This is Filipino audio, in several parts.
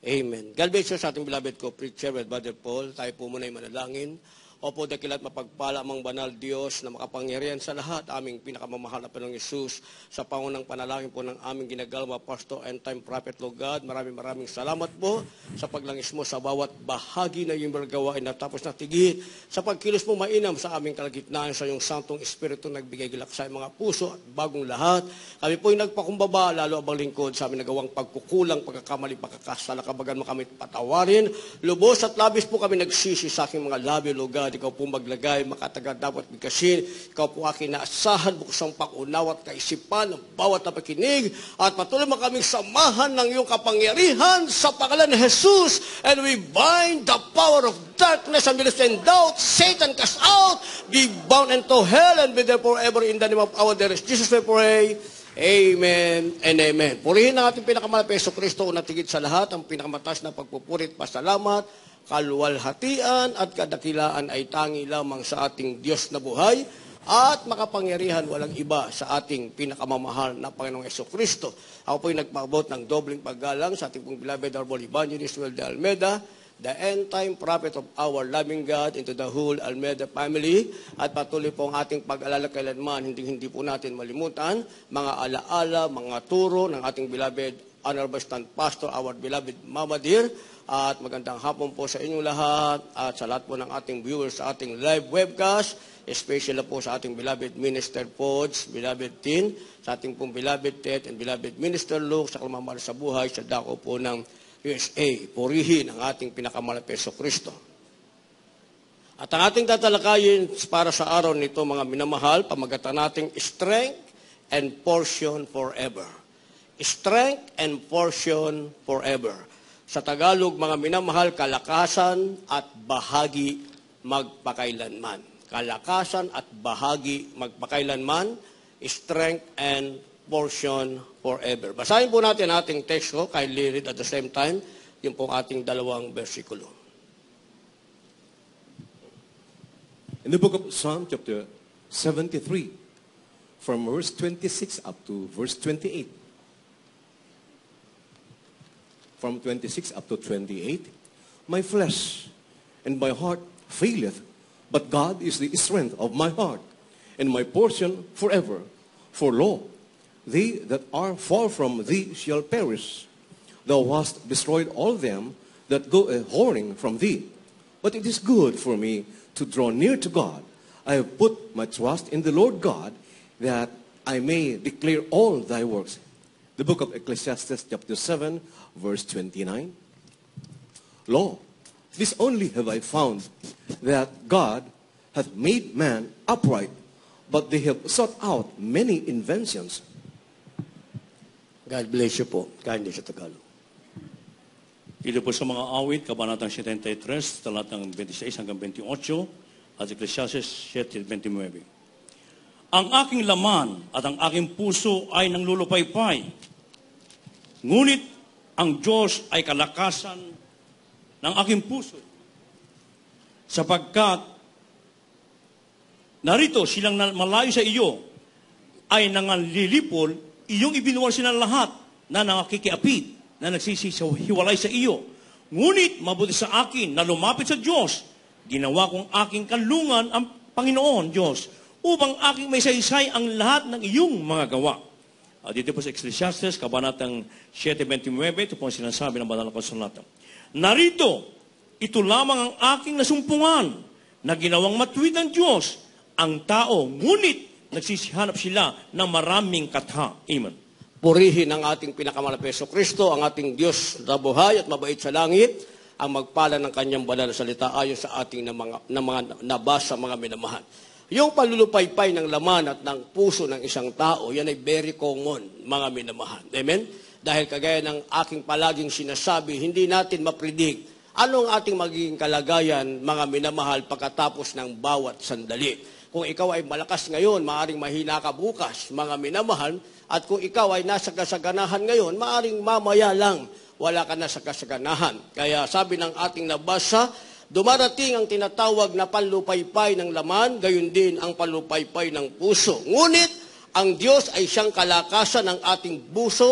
Amen. God bless you sa ating beloved co-preacher with Brother Paul. Tayo po muna ay manalangin. Opo, dakilat mapagpala mang banal Diyos na makapangyarihan sa lahat, aming pinakamamahal na Panginoong Hesus, sa pangunang panalangin po ng aming ginagalma, Pastor and Time Prophet, Lord God. Maraming salamat po sa paglangis mo sa bawat bahagi na iyong gawain na tapos na tigit, sa pagkilos mo mainam sa aming kalagitnaan sa iyong Santong Espiritu nagbigay gilak sa mga puso at bagong lahat. Kami po ay nagpakumbaba, lalo abang lingkod sa aming nagawang pagkukulang, pagkakamali, pagkakasala, kabagan mo kami patawarin. Lubos at labis po kami nagsisi sa aking mga labi, Lord God. Ikaw po maglagay, makatagal dapat bigkasin. Ikaw po aking naasahan, buksang pag-unaw at kaisipan ng bawat napakinig. At patuloy mo kaming samahan ng iyong kapangyarihan sa pangalan ni Jesus. And we bind the power of darkness and and doubt. Satan cast out, be bound into hell and be there forever in the name of our dear Jesus we pray. Amen and amen. Purihin ang ating pinakamalapit Yesu Kristo, unang tigit sa lahat, ang pinakamataas na pagpupurit, pasalamat, kaluwalhatian at kadakilaan ay tangi lamang sa ating Diyos na buhay at makapangyarihan walang iba sa ating pinakamamahal na Panginoong Yesu Kristo. Ako po'y nagpabot ng dobling paggalang sa ating pong beloved Honorable Evangelist Will de Almeida, the end-time prophet of our loving God, into the whole Almeida family, at patuloy po ang ating pag-alala kailanman, hindi po natin malimutan, mga alaala, mga turo ng ating beloved Honorable Stand Pastor, our beloved Mama Dear, at magandang hapon po sa inyong lahat, at sa lahat po ng ating viewers sa ating live webcast, especially po sa ating beloved Minister Pods, beloved Tin, sa ating pong beloved Ted and beloved Minister Luke, sa kalamamahal sa buhay, sa dako po ng USA. Purihin ang ating pinakamalapit Yesu Kristo. At ang ating tatalakayin para sa araw nito, mga minamahal, pamagatan nating strength and portion forever. Strength and portion forever. Sa Tagalog, mga minamahal, kalakasan at bahagi magpakailanman. Kalakasan at bahagi magpakailanman, strength and portion forever. Basahin po natin ating teksto, kindly read at the same time, yung pong ating dalawang versikulo. In the book of Psalm chapter 73, from verse 26 up to verse 28. From 26 up to 28, my flesh and my heart faileth, but God is the strength of my heart, and my portion forever. For lo, they that are far from thee shall perish. Thou hast destroyed all them that go a-whoring from thee. But it is good for me to draw near to God. I have put my trust in the Lord God, that I may declare all thy works. The book of Ecclesiastes chapter 7, verse 29. Lo, this only have I found, that God hath made man upright, but they have sought out many inventions. God bless you po. Kindly sa Tagalog. Dito po sa mga awit, Kabanatang 73, talatang 26 hanggang 28, at Ecclesiastes 7:29. Ang aking laman at ang aking puso ay nanglulupaypay. Ngunit ang Diyos ay kalakasan ng aking puso. Sapagkat narito silang malayo sa iyo ay nanganlilipol, iyong ibinuwal silang lahat na nangakikiapid, na nagsisihiwalay sa iyo. Ngunit mabuti sa akin na lumapit sa Diyos. Ginawa kong aking kanlungan ang Panginoon Diyos, upang aking may saysay ang lahat ng iyong mga gawa. Dito po sa Ecclesiastes, Kabanatang 7:29, ito po ang sinasabi ng banal na kasulatan. Narito, ito lamang ang aking nasumpungan, na ginawang matuwid ng Diyos ang tao, ngunit nagsisihanap sila ng maraming katha. Amen. Purihin ang ating pinakamalapit Yesu Kristo, ang ating Diyos na buhay at mabait sa langit, ang magpala ng kanyang banal na salita ayon sa ating na mga nabasa, mga minamahal. Yung palulupaypay ng laman at ng puso ng isang tao, yan ay very common, mga minamahal. Amen? Dahil kagaya ng aking palaging sinasabi, hindi natin mapredict anong ating magiging kalagayan, mga minamahal, pagkatapos ng bawat sandali. Kung ikaw ay malakas ngayon, maaring mahina ka bukas, mga minamahal, at kung ikaw ay nasa kasaganahan ngayon, maaring mamaya lang, wala ka na sa kasaganahan. Kaya sabi ng ating nabasa, dumarating ang tinatawag na panlupaypay ng laman, gayon din ang panlupaypay ng puso. Ngunit, ang Diyos ay siyang kalakasan ng ating puso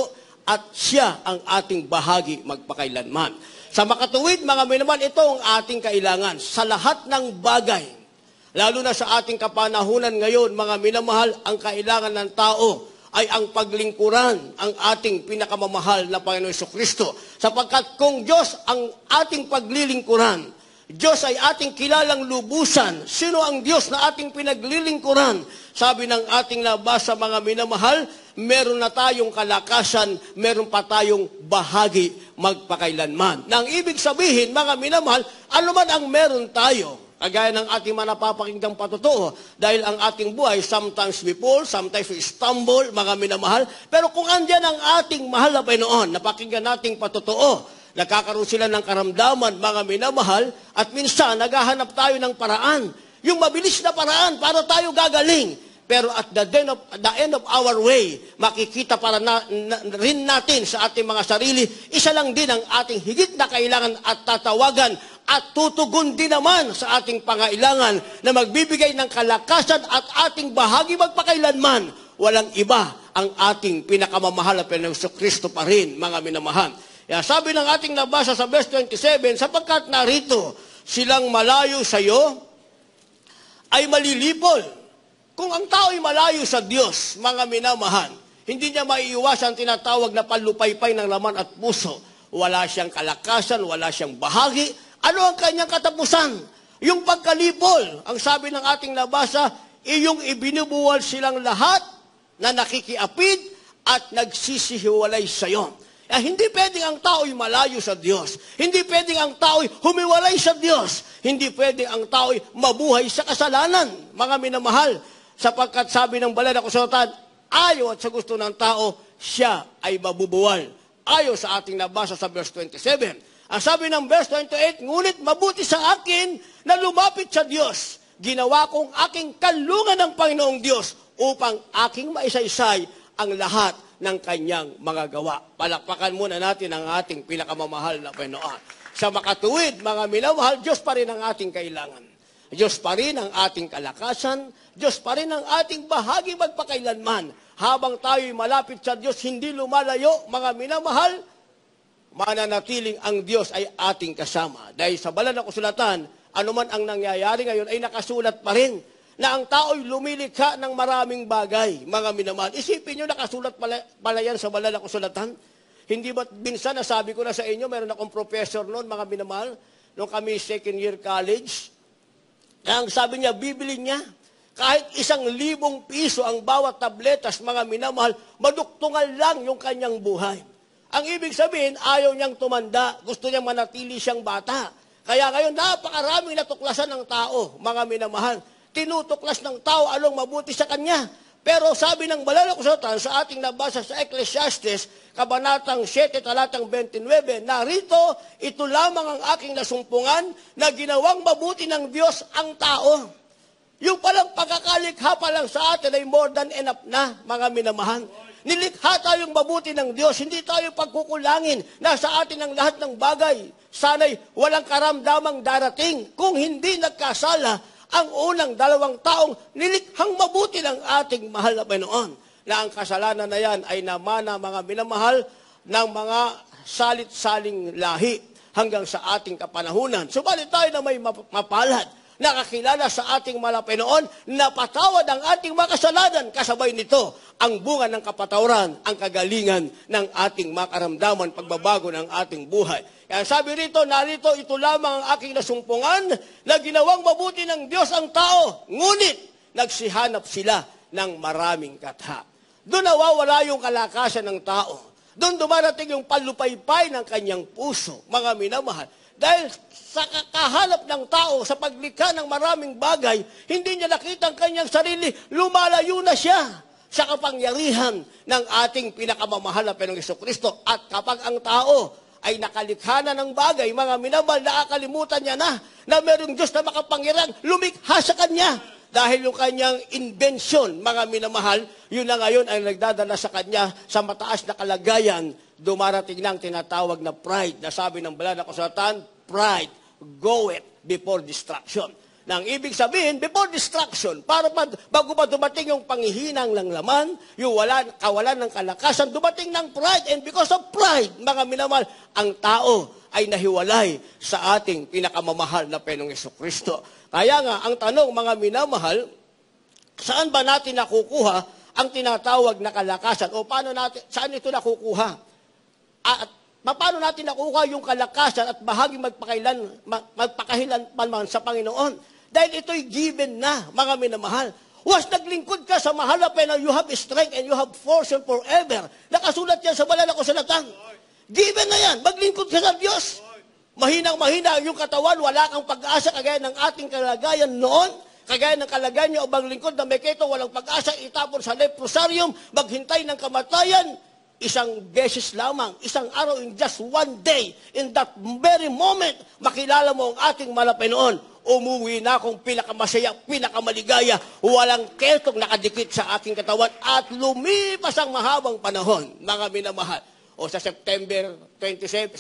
at siya ang ating bahagi magpakailanman. Sa makatuwid, mga minamahal, ito ang ating kailangan sa lahat ng bagay. Lalo na sa ating kapanahunan ngayon, mga minamahal, ang kailangan ng tao ay ang paglingkuran ang ating pinakamamahal na Panginoon Jesucristo. Sapagkat kung Diyos ang ating paglilingkuran, Diyos ay ating kilalang lubusan. Sino ang Diyos na ating pinaglilingkuran? Sabi ng ating nabasa, mga minamahal, meron na tayong kalakasan, meron pa tayong bahagi magpakailanman. Nang ibig sabihin, mga minamahal, ano man ang meron tayo, kagaya ng ating mga napapakinggang patotoo, dahil ang ating buhay, sometimes we fall, sometimes we stumble, mga minamahal, pero kung andyan ang ating mahal na Panginoon, napakinggan nating patotoo, nakakaroon sila ng karamdaman, mga minamahal, at minsan naghahanap tayo ng paraan, yung mabilis na paraan para tayo gagaling. Pero at the end of our way, makikita rin natin sa ating mga sarili, isa lang din ang ating higit na kailangan at tatawagan at tutugon din naman sa ating pangailangan na magbibigay ng kalakasan at ating bahagi magpakailanman. Walang iba ang ating pinakamamahal na Panginoong Jesucristo pa rin, mga minamahal. Kaya sabi ng ating nabasa sa verse 27, sapagkat narito silang malayo sa iyo, ay malilipol. Kung ang tao ay malayo sa Diyos, mga minamahal, hindi niya maiiwasan tinatawag na panlupaypay ng laman at puso. Wala siyang kalakasan, wala siyang bahagi. Ano ang kanyang katapusan? Yung pagkalipol. Ang sabi ng ating nabasa, iyong ibinubuwal silang lahat na nakikiapid at nagsisihiwalay sa iyo. Hindi pwedeng ang tao'y malayo sa Diyos. Hindi pwedeng ang tao'y humiwalay sa Diyos. Hindi pwedeng ang tao'y mabuhay sa kasalanan, mga minamahal. Sapagkat sabi ng banal na kasulatan, ayaw at sa gusto ng tao, siya ay mabubuwal. Ayaw sa ating nabasa sa verse 27. Ang sabi ng verse 28, ngunit mabuti sa akin na lumapit sa Diyos. Ginawa kong aking kalungan ng Panginoong Diyos upang aking maisaysay ang lahat ng kanyang mga gawa. Palakpakan muna natin ang ating pinakamamahal na Panginoon. Sa makatuwid, mga minamahal, Diyos pa rin ang ating kailangan. Diyos pa rin ang ating kalakasan. Diyos pa rin ang ating bahagi magpakailanman. Habang tayo'y malapit sa Diyos, hindi lumalayo, mga minamahal, mananatiling ang Diyos ay ating kasama. Dahil sa banal na kasulatan, anuman ang nangyayari ngayon ay nakasulat pa rin na ang tao'y lumilikha ng maraming bagay, mga minamahal. Isipin nyo, nakasulat pala yan sa banal na kasulatan. Hindi ba minsan nasabi ko na sa inyo, meron akong professor noon, mga minamahal, nung kami second year college, ang sabi niya, bibili niya, kahit 1,000 piso ang bawat tabletas, mga minamahal, maduktungan lang yung kanyang buhay. Ang ibig sabihin, ayaw niyang tumanda, gusto niyang manatili siyang bata. Kaya ngayon, napakaraming natuklasan ng tao, mga minamahal. Tinutuklas ng tao anong mabuti sa kanya. Pero sabi ng banal na kasulatan sa ating nabasa sa Ecclesiastes, Kabanatang 7, talatang 29, narito, ito lamang ang aking nasumpungan na ginawang mabuti ng Diyos ang tao. Yung palang pagkakalikha pa lang sa atin ay more than enough na, mga minamahal. Nilikha tayong mabuti ng Diyos, hindi tayo pagkukulangin. Nasa atin ang lahat ng bagay. Sana'y walang karamdamang darating kung hindi nagkasala ang unang 2 taong nilikhang mabuti ng ating mahal na Panginoon. Na ang kasalanan na yan ay namana, mga minamahal, ng mga salit-saling lahi hanggang sa ating kapanahunan. Subalit tayo na may mapalad, nakakilala sa ating mahal na Panginoon, napatawad ang ating mga kasalanan. Kasabay nito, ang bunga ng kapatawaran, ang kagalingan ng ating makaramdaman, pagbabago ng ating buhay. Kaya sabi rito, narito, ito lamang ang aking nasumpungan na ginawang mabuti ng Diyos ang tao. Ngunit, nagsihanap sila ng maraming katha. Doon nawawala yung kalakasan ng tao. Doon dumarating yung palupaypay ng kanyang puso, mga minamahal. Dahil sa kakahanap ng tao, sa paglikha ng maraming bagay, hindi niya nakita ang kanyang sarili, lumalayo na siya sa kapangyarihan ng ating pinakamamahal na Panginoong Jesucristo. At kapag ang tao ay nakalikha na ng bagay, mga minamahal, nakakalimutan niya na merong Diyos na makapangyarihan, lumikha sa kanya. Dahil yung kanyang invention, mga minamahal, yun na ngayon ay nagdadala sa kanya sa mataas na kalagayan, dumarating ng tinatawag na pride. Na sabi ng banal na kasulatan, pride goeth before destruction. Nang ibig sabihin, before destruction, bago pa dumating yung panghihinang ng laman, yung kawalan ng kalakasan, dumating ng pride. And because of pride, mga minamahal, ang tao ay nahiwalay sa ating pinakamamahal na Panginoong Jesucristo. Kaya nga, ang tanong, mga minamahal, saan ba natin nakukuha ang tinatawag na kalakasan? O saan ito nakukuha? At paano natin nakukuha yung kalakasan at bahaging magpakahilanman sa Panginoon? Dahil ito'y given na, mga minamahal. Once naglingkod ka sa mahal na Panginoon, you have strength and you have portion forever. Nakasulat yan sa banal na kasulatan. Given na yan. Maglingkod ka sa Diyos. Mahinang-mahina yung katawan, wala kang pag-asa kagaya ng ating kalagayan noon. Kagaya ng kalagayan niyo o maglingkod na may keto, walang pag-asa, itapon sa leprosarium, maghintay ng kamatayan. Isang beses lamang, isang araw, in just one day, in that very moment, makilala mo ang ating mahal na Panginoon. Umuwi na akong pinakamasaya, pinakamaligaya, walang ketong nakadikit sa aking katawan at lumipas ang mahabang panahon, mga minamahal. O sa September 27,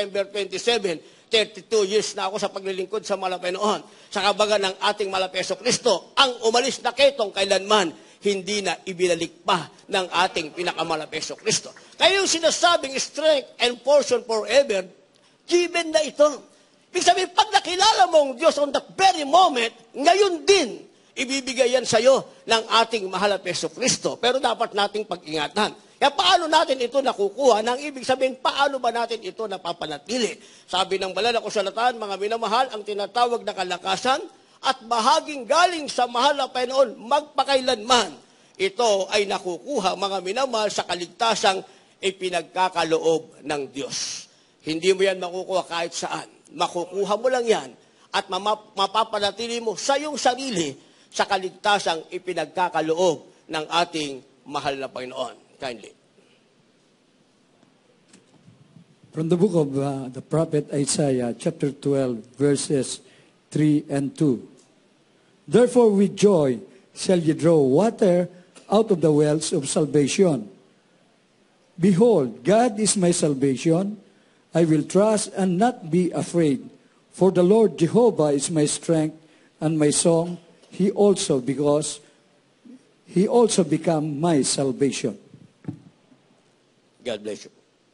32 years na ako sa paglilingkod sa mahal na Panginoon. Sa kabagan ng ating mahal na Jesucristo, ang umalis na ketong kailanman, hindi na ibinalik pa ng ating pinakamahal na Jesucristo. Kaya yung sinasabing strength and portion forever, given na ito. Ibig sabihin, pag nakilala mo ang Diyos on that very moment, ngayon din, ibibigay yan sa'yo ng ating mahal na Jesucristo. Pero dapat nating pag-ingatan. Kaya paano natin ito nakukuha? Nang ibig sabihin, paano ba natin ito napapanatili? Sabi ng banal na kasulatan, mga minamahal, ang tinatawag na kalakasan at bahaging galing sa mahal na Panginoon magpakailanman. Ito ay nakukuha, mga minamahal, sa kaligtasang ipinagkakaloob ng Diyos. Hindi mo yan makukuha kahit saan. Makukuha mo lang yan at mapapanatili mo sa iyong sarili sa kaligtasang ipinagkakaloob ng ating mahal na Panginoon. Kindly. From the book of the prophet Isaiah, chapter 12, verses 3 and 2. Therefore with joy shall ye draw water out of the wells of salvation. Behold, God is my salvation. I will trust and not be afraid. For the Lord Jehovah is my strength and my song. He also become my salvation. God bless you.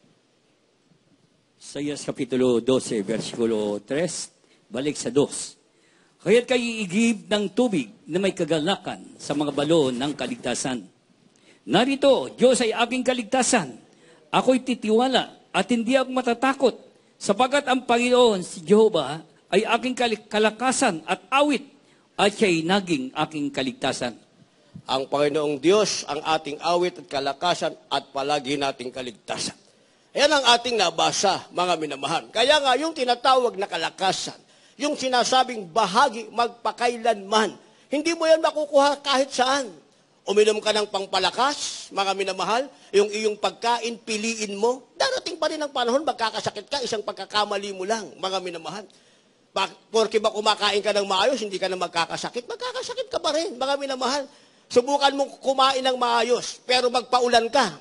Isaias Kapitulo 12, versikulo 3, balik sa 2. Kaya't kayo iigib ng tubig na may kagalakan sa mga balon ng kaligtasan. Narito, Diyos ay aking kaligtasan. Ako'y titiwala at hindi ako matatakot, sapagkat ang Panginoon, si Jehovah, ay aking kalakasan at awit, at siya'y naging aking kaligtasan. Ang Panginoong Diyos, ang ating awit at kalakasan, at palagi nating kaligtasan. Ayan ang ating nabasa, mga minamahal. Kaya nga, yung tinatawag na kalakasan, yung sinasabing bahagi magpakailanman, hindi mo yan makukuha kahit saan. Uminom ka ng pangpalakas, mga minamahal, yung iyong pagkain, piliin mo, darating pa rin ang panahon, magkakasakit ka, isang pagkakamali mo lang, mga minamahal. Porque ba kumakain ka ng maayos, hindi ka na magkakasakit ka pa rin, mga minamahal. Subukan mong kumain ng maayos, pero magpaulan ka,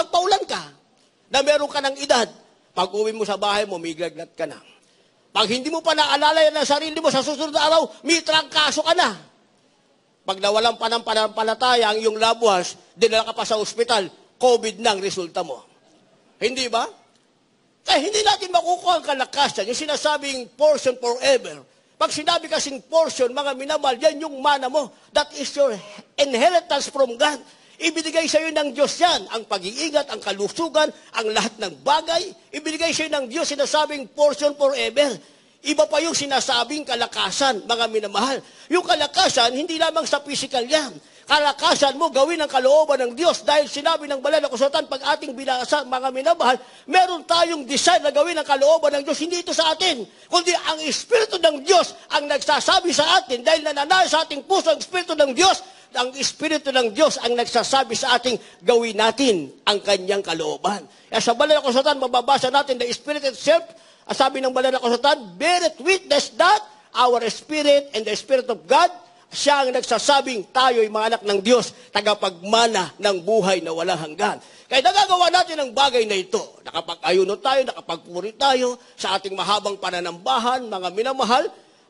na meron ka ng edad, pag uwi mo sa bahay mo, may glagnat ka na. Pag hindi mo pa naalala yan ng sarili mo, sa susunod na araw, may trangkaso ka na. Pag nawalan pa ng pananampalataya ang iyong loved ones, dinala ka pa sa ospital, COVID na ang resulta mo. Hindi ba? Kaya hindi natin makukuha ang kalakasan, yung sinasabing portion forever. Pag sinabi kasing portion, mga minamahal, yan yung mana mo. That is your inheritance from God. Ibinigay sa iyo ng Diyos yan, ang pag-iingat, ang kalusugan, ang lahat ng bagay. Ibinigay sa iyo ng Diyos, sinasabing portion forever. Iba pa yung sinasabing kalakasan, mga minamahal. Yung kalakasan, hindi lamang sa physical yan. Kalakasan mo, gawin ang kalooban ng Diyos. Dahil sinabi ng banal na kasulatan, pag ating binasa, mga minamahal, meron tayong desire na gawin ang kalooban ng Diyos. Hindi ito sa atin, kundi ang Espiritu ng Diyos ang nagsasabi sa atin. Dahil nananayo sa ating puso ang Espiritu ng Diyos, ang Espiritu ng Diyos ang nagsasabi sa ating gawin natin ang kanyang kalooban. Kaya sa banal na kasulatan, mababasa natin the Spirit itself. Sabi ng banal na kasulatan, beareth witness that our spirit and the Spirit of God, siya ang nagsasabing tayo'y mga anak ng Diyos, tagapagmana ng buhay na walang hanggan. Kaya nagagawa natin ang bagay na ito. Nakapag-ayuno tayo, nakapagpuri tayo sa ating mahabang pananambahan, mga minamahal,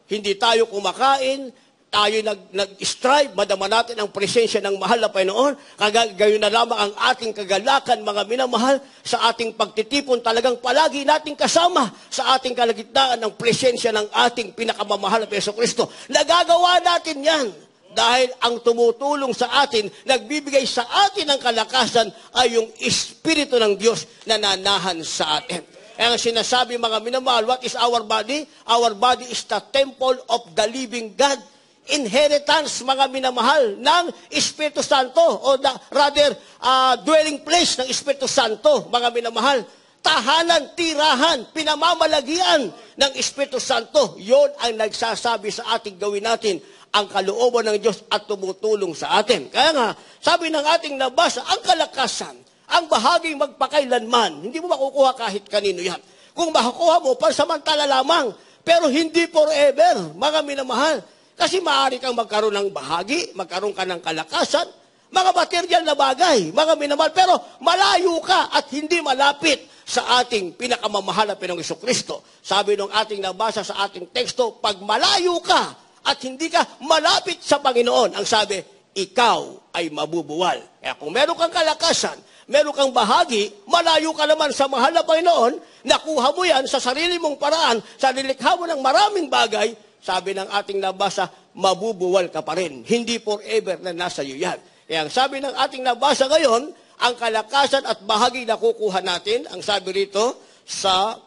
hindi tayo kumakain, tayo nag-strive, madama natin ang presensya ng mahal na Panginoon. Gayon na lamang ang ating kagalakan, mga minamahal, sa ating pagtitipon, talagang palagi nating kasama sa ating kalagitnaan ng presensya ng ating pinakamamahal na Jesucristo. Nagagawa natin yan dahil ang tumutulong sa atin, nagbibigay sa atin ng kalakasan ay yung Espiritu ng Diyos na nanahan sa atin. Kaya ang sinasabi, mga minamahal, what is our body? Our body is the temple of the living God. Inheritance, mga minamahal, ng Espiritu Santo, o dwelling place ng Espiritu Santo, mga minamahal. Tahanan, tirahan, pinamamalagian ng Espiritu Santo. Yon ang nagsasabi sa ating gawin natin ang kalooban ng Diyos at tumutulong sa atin. Kaya nga, sabi ng ating nabasa, ang kalakasan, ang bahaging magpakailanman, hindi mo makukuha kahit kanino yan. Kung makukuha mo, pansamantala lamang, pero hindi forever, mga minamahal. Kasi maaari kang magkaroon ng bahagi, magkaroon ka ng kalakasan, mga material na bagay, mga minamahal, pero malayo ka at hindi malapit sa ating pinakamamahal na Panginoong Jesucristo. Sabi ng ating nabasa sa ating teksto, pag malayo ka at hindi ka malapit sa Panginoon, ang sabi, ikaw ay mabubuwal. Kaya kung meron kang kalakasan, meron kang bahagi, malayo ka naman sa mahal na Panginoon, nakuha mo yan sa sarili mong paraan, sa nilikha mo ng maraming bagay, sabi ng ating nabasa, mabubuwal ka pa rin. Hindi forever na nasa iyo yan. Kaya ang sabi ng ating nabasa ngayon, ang kalakasan at bahagi na kukuha natin, ang sabi rito sa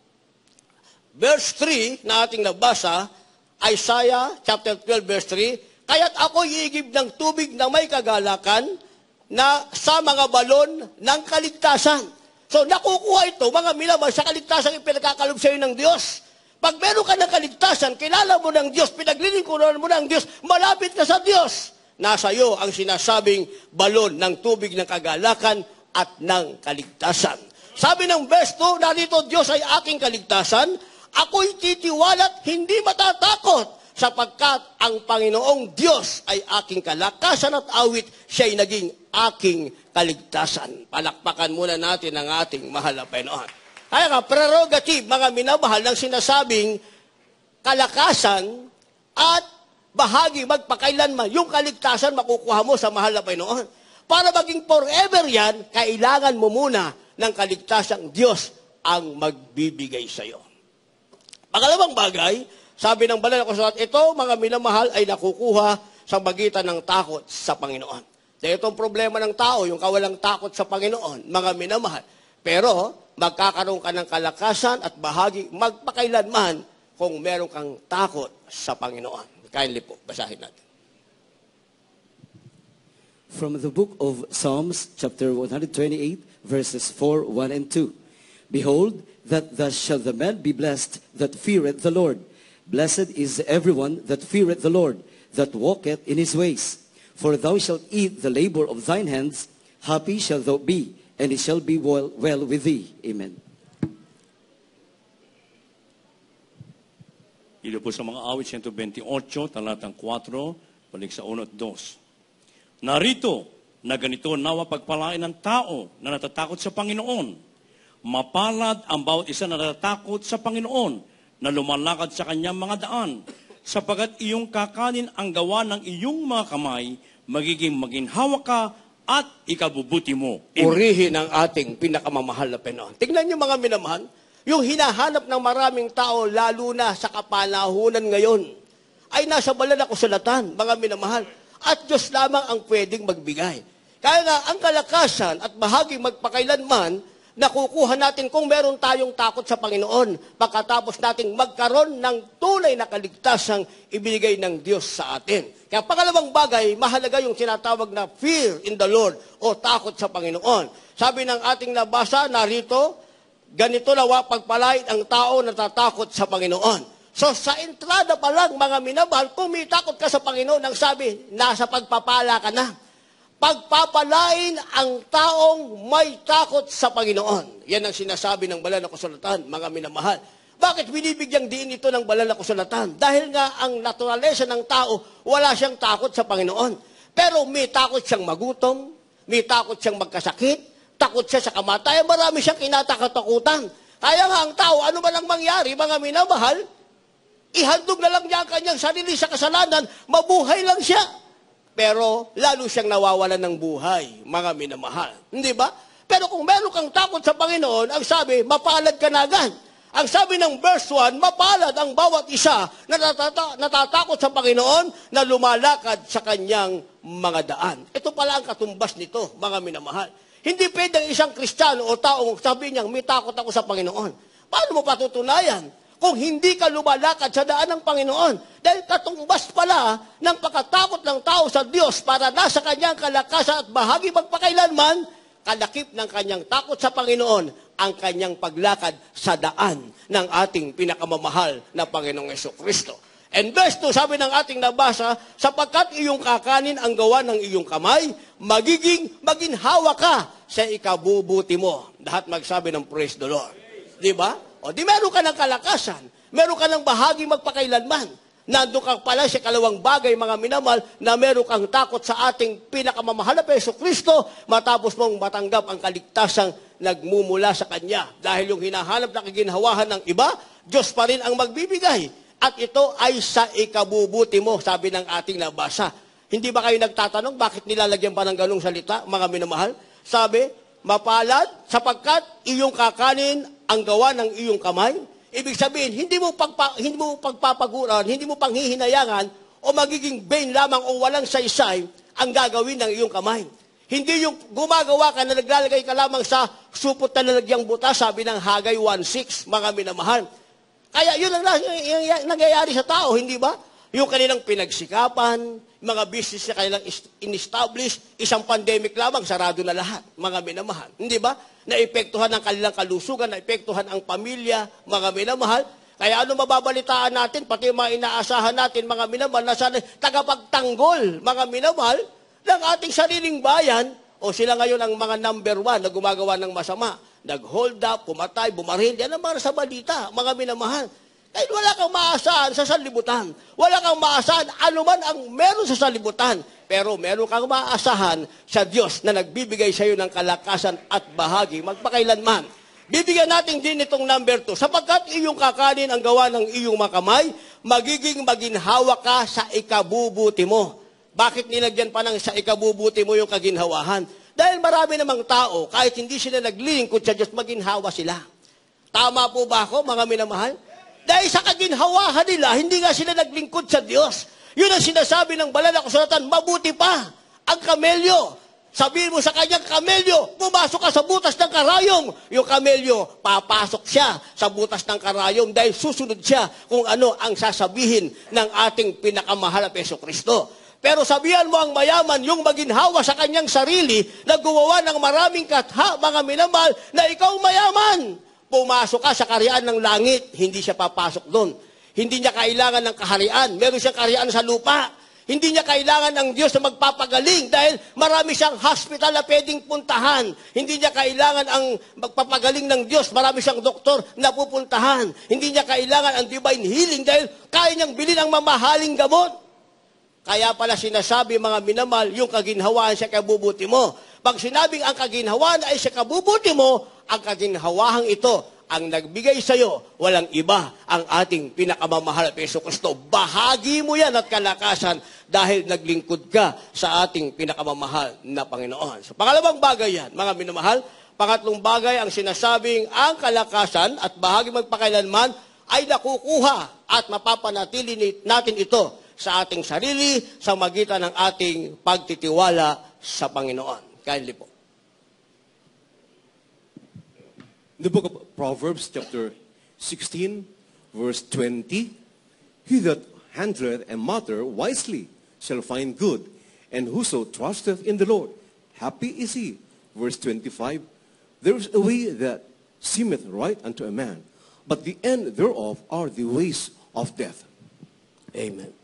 verse 3 na ating nabasa, Isaiah chapter 12 verse 3, kaya't ako iigib ng tubig na may kagalakan na sa mga balon ng kaligtasan. So nakukuha ito, mga minamahal, sa kaligtasan ipinagkakalob sa iyo ng Diyos. Pag meron ka ng kaligtasan, kilala mo ng Diyos, pinaglilingkuran mo ng Diyos, malapit ka sa Diyos. Nasa iyo ang sinasabing balon ng tubig ng kagalakan at ng kaligtasan. Sabi ng verse 2, narito, Diyos ay aking kaligtasan, ako'y titiwalat, hindi matatakot, sapagkat ang Panginoong Diyos ay aking kalakasan at awit, siya'y naging aking kaligtasan. Palakpakan muna natin ang ating mahal na Panginoon. Kaya nga, prerogative, mga minamahal, ng sinasabing kalakasan at bahagi magpakailanman, yung kaligtasan makukuha mo sa mahal na Panginoon. Para maging forever yan, kailangan mo muna ng kaligtasang Diyos ang magbibigay sa iyo. Pangalawang bagay, sabi ng banal na kasulatan, ito, mga minamahal, ay nakukuha sa magitan ng takot sa Panginoon. Dahil itong problema ng tao, yung kawalang takot sa Panginoon, mga minamahal. Pero, magkakaroon ka ng kalakasan at bahagi magpakailanman kung meron kang takot sa Panginoon. Kindly po, basahin natin. From the book of Psalms, chapter 128, verses 4, 1 and 2. Behold, that thus shall the man be blessed that feareth the Lord. Blessed is everyone that feareth the Lord, that walketh in his ways. For thou shalt eat the labor of thine hands, happy shall thou be, and it shall be well with thee. Amen. Ilo po sa mga awit 128, talatang 4, balik sa 1 at 2. Narito, na ganito nawa pagpalain ng tao na natatakot sa Panginoon. Mapalad ang bawat isa na natatakot sa Panginoon, na lumalakad sa kanyang mga daan, sapagat iyong kakanin ang gawa ng iyong mga kamay, magiging maginhawa ka at ikabubuti mo. Purihin ang ating pinakamamahal na Panginoon. Tingnan niyo, mga minamahal, yung hinahanap ng maraming tao, lalo na sa kapanahunan ngayon, ay nasa banal na kasulatan, mga minamahal. At Diyos lamang ang pwedeng magbigay. Kaya nga, ang kalakasan at bahaging magpakailanman, nakukuha natin kung meron tayong takot sa Panginoon, pagkatapos nating magkaroon ng tunay na kaligtasang ibinigay ng Diyos sa atin. Kaya pangalawang bagay, mahalaga yung tinatawag na fear in the Lord o takot sa Panginoon. Sabi ng ating nabasa, narito, ganito nawa pagpalain ang tao na tatakot sa Panginoon. So sa entrada pa lang, mga minamahal, kung may takot ka sa Panginoon, ang sabi, nasa pagpapala ka na. Pagpapalain ang taong may takot sa Panginoon. Yan ang sinasabi ng banal na kasulatan, mga minamahal. Bakit binibigyang diin ito ng banal na kasulatan? Dahil nga ang naturalesa ng tao, wala siyang takot sa Panginoon. Pero may takot siyang magutom, may takot siyang magkasakit, takot siya sa kamatayan, marami siyang kinatatakutan. Kaya nga ang tao, ano man ang mangyari, mga minamahal, ihandog na lang niya ang kanyang sarili sa kasalanan, mabuhay lang siya. Pero lalo siyang nawawalan ng buhay, mga minamahal. Hindi ba? Pero kung meron kang takot sa Panginoon, ang sabi, mapalad ka na agad. Ang sabi ng verse 1, mapalad ang bawat isa na natatakot sa Panginoon na lumalakad sa kanyang mga daan. Ito pala ang katumbas nito, mga minamahal. Hindi pwedeng isang Kristiyano o taong sabi niyang, may takot ako sa Panginoon. Paano mo patutunayan kung hindi ka lumalakad sa daan ng Panginoon? Dahil katumbas pala ng pagkatakot ng tao sa Diyos para nasa kanyang kalakasan at bahagi magpakailanman, kalakip ng kanyang takot sa Panginoon ang kanyang paglakad sa daan ng ating pinakamamahal na Panginoong Jesucristo. And verse 2, sabi ng ating nabasa, sapagkat iyong kakanin ang gawa ng iyong kamay, maginhawa ka sa ikabubuti mo. Lahat magsabi ng praise the Lord. Di ba? O di meron ka ng kalakasan, meron ka ng bahagi magpakailanman. Nandun ka pala sa kalawang bagay, mga minamahal, na meron kang takot sa ating pinakamamahal na Jesucristo matapos mong matanggap ang kaligtasang nagmumula sa Kanya. Dahil yung hinahanap na kaginhawahan ng iba, Diyos pa rin ang magbibigay. At ito ay sa ikabubuti mo, sabi ng ating nabasa. Hindi ba kayo nagtatanong, bakit nilalagyan pa ng ganung salita, mga minamahal? Sabi, mapalad sapagkat iyong kakanin ang gawa ng iyong kamay. Ibig sabihin, hindi mo pagpapaguran, hindi mo panghihinayangan, o magiging vain lamang o walang saysay ang gagawin ng iyong kamay. Hindi yung gumagawa ka na naglalagay ka lamang sa supot na nalagyang butas, sabi ng Hagay 1:6, mga minamahal. Kaya yun ang nangyayari sa tao, hindi ba? Yung kanilang pinagsikapan, mga business na kanilang in-establish, isang pandemic lamang, sarado na lahat, mga minamahal. Hindi ba? Naepektuhan ang kanilang kalusugan, naepektuhan ang pamilya, mga minamahal. Kaya ano mababalitaan natin, pati mga inaasahan natin, mga minamahal, na sana tagapagtanggol, mga minamahal, ng ating sariling bayan, o sila ngayon ang mga number 1 na gumagawa ng masama. Nag-hold up, pumatay, bumaril, yan ang mga sa balita, mga minamahal. Kahit wala kang maasahan sa sanlibutan. Wala kang maasahan anuman ang meron sa sanlibutan. Pero meron kang maasahan sa Diyos na nagbibigay sa iyo ng kalakasan at bahagi magpakailanman. Bibigyan natin din itong number 2. Sapagkat iyong kakanin ang gawa ng iyong makamay, maginhawa ka sa ikabubuti mo. Bakit nilagyan pa ng sa ikabubuti mo yung kaginhawahan? Dahil marami namang tao, kahit hindi sila naglilingkod sa Diyos, maginhawa sila. Tama po ba ako, mga minamahal? Dahil sa kaginhawahan nila, hindi nga sila naglingkod sa Diyos. Yun ang sinasabi ng banal na kasulatan, mabuti pa ang kamelyo. Sabihin mo sa kanyang kamelyo, pumasok ka sa butas ng karayom. Yung kamelyo, papasok siya sa butas ng karayom dahil susunod siya kung ano ang sasabihin ng ating pinakamahal na Jesucristo. Pero sabihan mo ang mayaman, yung maginhawa sa kanyang sarili, na gumawa ng maraming katha, mga minamahal, na ikaw mayaman. Pumasok ka sa kaharian ng langit, hindi siya papasok doon. Hindi niya kailangan ng kaharian. Meron siyang kaharian sa lupa. Hindi niya kailangan ng Diyos na magpapagaling dahil marami siyang hospital na pwedeng puntahan. Hindi niya kailangan ang magpapagaling ng Diyos. Marami siyang doktor na pupuntahan. Hindi niya kailangan ang divine healing dahil kaya niyang bilhin ang mamahaling gamot. Kaya pala sinasabi, mga minamahal, yung kaginhawaan siya kabubuti mo. Pag sinabing ang kaginhawaan ay siya kabubuti mo, ang kaginhawahang ito ang nagbigay sa iyo, walang iba ang ating pinakamamahal na Jesucristo. Bahagi mo yan at kalakasan dahil naglingkod ka sa ating pinakamamahal na Panginoon. So, pangalawang bagay yan, mga minamahal. Pangatlong bagay, ang sinasabing ang kalakasan at bahagi magpakailanman ay nakukuha at mapapanatili natin ito sa ating sarili, sa magitan ng ating pagtitiwala sa Panginoon. Kindly po. In the book of Proverbs, chapter 16, verse 20, he that handleth a matter wisely shall find good, and whoso trusteth in the Lord, happy is he. Verse 25, there is a way that seemeth right unto a man, but the end thereof are the ways of death. Amen.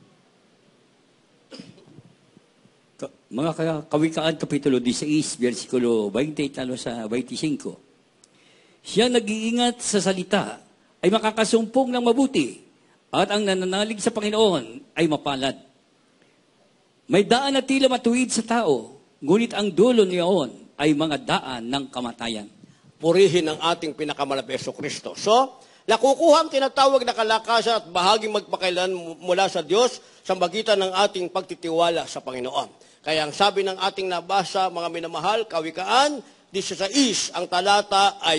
Mga Kawikaan, Kapitulo 16, versikulo 20, talo sa 25. Siyang nag-iingat sa salita ay makakasumpong ng mabuti at ang nananalig sa Panginoon ay mapalad. May daan na tila matuwid sa tao, ngunit ang dulo niyaon ay mga daan ng kamatayan. Purihin ang ating pinakamahal na Jesucristo. So, Nakukuha ang tinatawag na kalakasan at bahaging magpakailan mula sa Diyos sa magitan ng ating pagtitiwala sa Panginoon. Kaya ang sabi ng ating nabasa, mga minamahal, Kawikaan 16, ang talata ay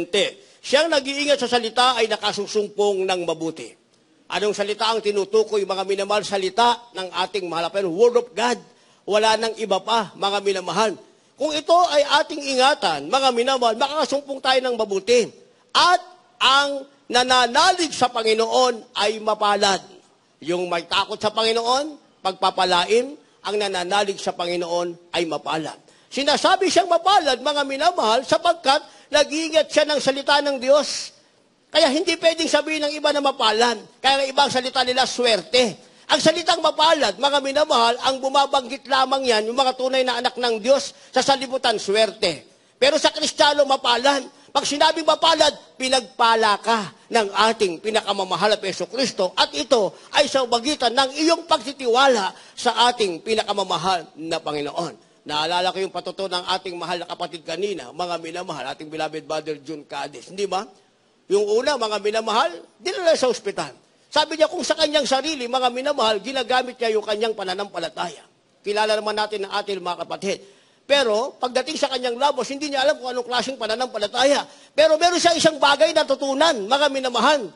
20. Siyang nag-iingat sa salita ay nakasusumpong ng mabuti. Anong salita ang tinutukoy, mga minamahal? Salita ng ating mahal na Panginoon, Word of God. Wala nang iba pa, mga minamahal. Kung ito ay ating ingatan, mga minamahal, makakasumpong tayo ng mabuti. At ang nananalig sa Panginoon ay mapalad. Yung may takot sa Panginoon, pagpapalain, ang nananalig sa Panginoon ay mapalad. Sinasabi siyang mapalad, mga minamahal, sapagkat nag-iingat siya ng salita ng Diyos. Kaya hindi pwedeng sabihin ng iba na mapalad. Kaya ng ibang salita nila, swerte. Ang salitang mapalad, mga minamahal, ang bumabanggit lamang yan, yung mga tunay na anak ng Diyos, sa salibutan, swerte. Pero sa Kristiyano, mapalad. Pag sinabing mapalad, pinagpala ka ng ating pinakamamahal na Jesucristo, at ito ay sa magitan ng iyong pagtitiwala sa ating pinakamamahal na Panginoon. Naalala ko yung patuto ng ating mahal na kapatid kanina, mga minamahal, ating beloved brother June Cadiz. Hindi ba? Yung una, mga minamahal, dinala sa ospital. Sabi niya, kung sa kanyang sarili, mga minamahal, ginagamit niya yung kanyang pananampalataya. Kilala naman natin ang ating mga kapatid. Pero, pagdating sa kanyang labos, hindi niya alam kung anong klaseng pananampalataya. Pero meron siya isang bagay na tutunan, mga minamahal.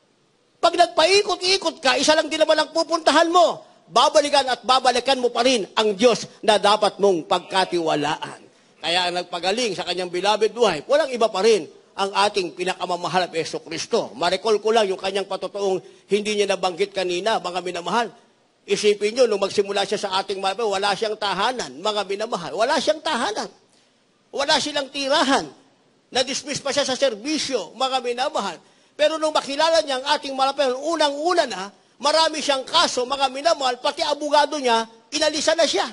Pag nagpaikot-ikot ka, isa lang din naman ang pupuntahan mo. Babalikan at babalikan mo pa rin ang Diyos na dapat mong pagkatiwalaan. Kaya nagpagaling sa kanyang beloved wife, walang iba pa rin ang ating pinakamamahal na Jesucristo. Ma-recall ko lang yung kanyang patotoong hindi niya nabanggit kanina, mga minamahal. Isipin nyo, nung magsimula siya sa ating mahal, wala siyang tahanan, mga minamahal. Wala siyang tahanan. Wala silang tirahan. Na-dismiss pa siya sa serbisyo, mga minamahal. Pero nung makilala niya ang ating mahal, unang-una na, marami siyang kaso, mga minamahal, pati abogado niya, inalisan na siya.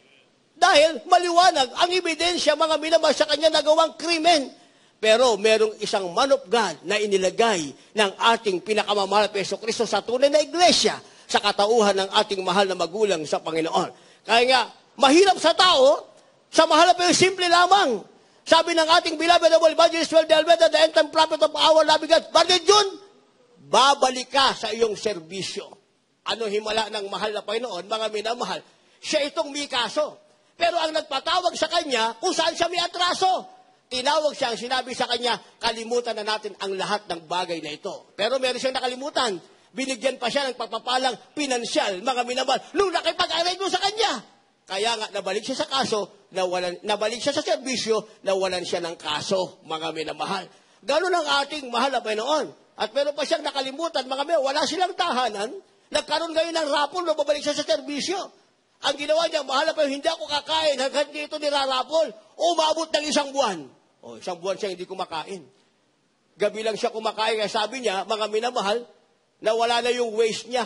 Dahil maliwanag ang ebidensya, mga minamahal, sa kanya nagawang krimen. Pero merong isang man of God na inilagay ng ating pinakamamahal na Jesucristo sa tunay na iglesia sa katauhan ng ating mahal na magulang sa Panginoon. Kaya nga, mahirap sa tao, sa mahal na Panginoon, simple lamang. Sabi ng ating beloved evangelist Well Delveda, the end time prophet of our loving God, Brother June, babalik ka sa iyong serbisyo. Ano himala ng mahal na Panginoon, mga minamahal? Siya itong may kaso. Pero ang nagpatawag sa kanya, kung saan siya may atraso. Tinawag siya, ang sinabi sa kanya, kalimutan na natin ang lahat ng bagay na ito. Pero meron siyang nakalimutan. Binigyan pa siya ng pagpapalang pinansyal, mga minamahal, nung nakipag-arrange sa kanya. Kaya nga, nabalik siya sa kaso, nabalik siya sa serbisyo, nawalan siya ng kaso, mga minamahal. Ganun ang ating mahal na Panginoon. At meron pa siyang nakalimutan, mga minamahal, wala silang tahanan, nagkaroon ngayon ng rapol na babalik siya sa serbisyo. Ang ginawa niya, mahal na Panginoon, hindi ako kakain, hanggang dito nirarapol, umabot ng 1 buwan. O, 1 buwan siya hindi kumakain. Gabi lang siya kumakain, kaya sabi niya, mga minamahal, na wala na yung waste niya.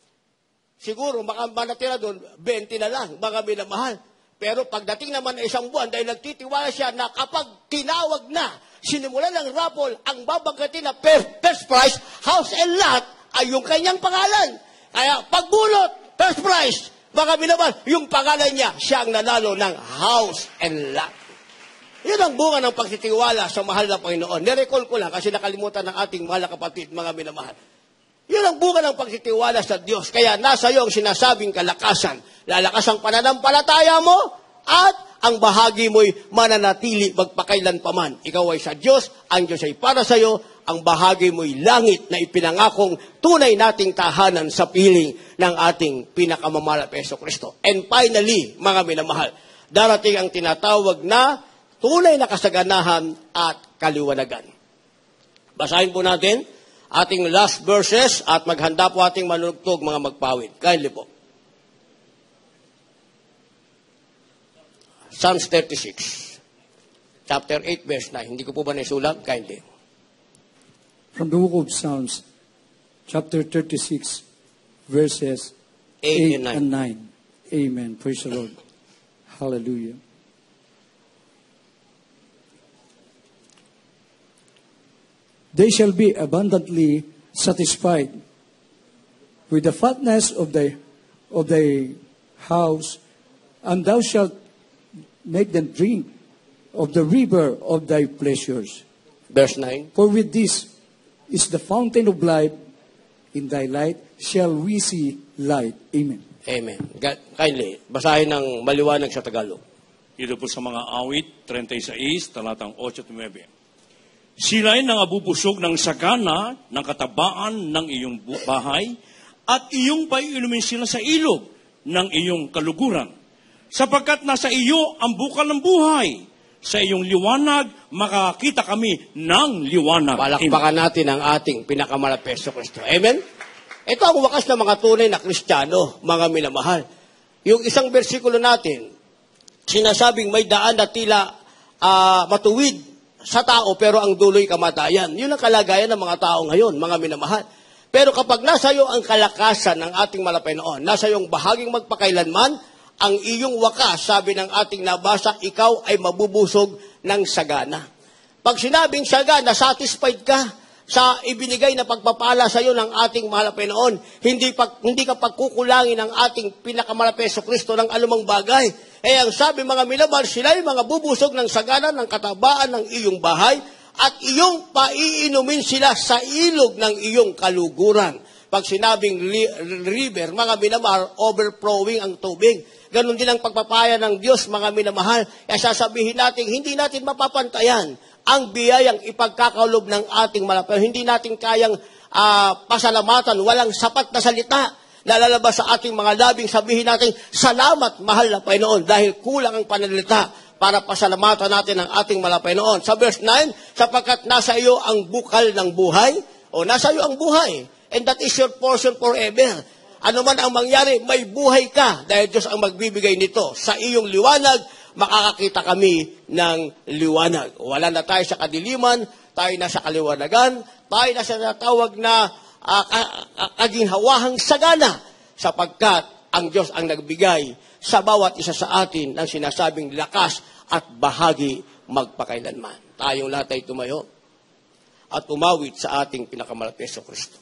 Siguro, manatira doon, 20 na lang, mga minamahal. Pero pagdating naman ng 1 buwan, dahil nagtitiwala siya na kapag tinawag na, sinimulan ng rapol, ang babanggatin na first prize, house and lot, ay yung kanyang pangalan. Kaya pagbulot, first prize, mga minamahal, yung pangalan niya, siya ang nanalo ng house and lot. Yun ang bunga ng pagtitiwala sa mahal na Panginoon. Nirecall ko lang kasi nakalimutan ng ating mahal na kapatid, mga minamahal. Yun ang bunga ng pagtitiwala sa Diyos. Kaya nasa iyo ang sinasabing kalakasan. Lalakas ang pananampalataya mo at ang bahagi mo'y mananatili magpakailan paman. Ikaw ay sa Diyos, ang Diyos ay para sa iyo, ang bahagi mo'y langit na ipinangakong tunay nating tahanan sa piling ng ating pinakamamahal na Jesucristo. And finally, mga minamahal, darating ang tinatawag na tunay na kasaganahan at kaliwanagan. Basahin po natin ating last verses at maghanda po ating manunugtog, mga magpawid. Kindly po. Psalms 36, chapter 8, verse 9. Hindi ko po ba naisulat? Kindly. From the book of Psalms, chapter 36, verses 8 and 9. Amen. Praise the Lord. Hallelujah. They shall be abundantly satisfied with the fatness of thy house, and thou shalt make them drink of the river of thy pleasures. Verse 9. For with this is the fountain of life. In thy light shall we see light. Amen. Amen. Kindly, basahin ng maliwanag sa Tagalog. Dito po sa mga awit, 36, talatang 8-9. Sila'y nangabubusog ng sagana ng katabaan ng iyong bahay, at iyong paiinumin sila sa ilog ng iyong kaluguran. Sapagkat nasa iyo ang bukal ng buhay, sa iyong liwanag, makakita kami ng liwanag. Palakpakan natin ang ating pinakamalapit sa Kristo. Amen? Ito ang wakas ng mga tunay na Kristiyano, mga minamahal. Yung isang bersikulo natin, sinasabing may daan na tila matuwid sa tao, pero ang duloy kamatayan. Yun ang kalagayan ng mga tao ngayon, mga minamahal. Pero kapag nasa iyo ang kalakasan ng ating malapenoon, nasa iyong bahaging magpakailanman, ang iyong wakas, sabi ng ating nabasa, ikaw ay mabubusog ng sagana. Pag sinabing sagana, satisfied ka sa ibinigay na pagpapala sa iyo ng ating mahal na Panginoon. Hindi ka pagkukulangin ng ating pinakamalapit sa Kristo ng anumang bagay. Ang sabi mga minamahal, sila ay mga bubusog ng sagana ng katabaan ng iyong bahay, at iyong paiinumin sila sa ilog ng iyong kaluguran. Pag sinabing river, mga minamahal, overflowing ang tubig. Ganon din ang pagpapaya ng Diyos, mga minamahal. Sasabihin natin, hindi natin mapapantayan ang biyayang ipagkakalob ng ating malapit. Hindi natin kayang pasalamatan, walang sapat na salita na lalabas sa ating mga labing. Sabihin natin, salamat, mahal na Panginoon, dahil kulang ang pananalita para pasalamatan natin ang ating malapay noon. Sa verse 9, sapagkat nasa iyo ang bukal ng buhay, o nasa iyo ang buhay, and that is your portion forever. Ano man ang mangyari, may buhay ka, dahil Diyos ang magbibigay nito. Sa iyong liwanag, makakakita kami ng liwanag. Wala na tayo sa kadiliman, tayo na sa kaliwanagan, tayo na sa natawag na kaginhawahang sagana, sapagkat ang Diyos ang nagbigay sa bawat isa sa atin ng sinasabing lakas at bahagi magpakailanman. Tayong lahat ay tumayo at umawit sa ating pinakamalapit sa Kristo.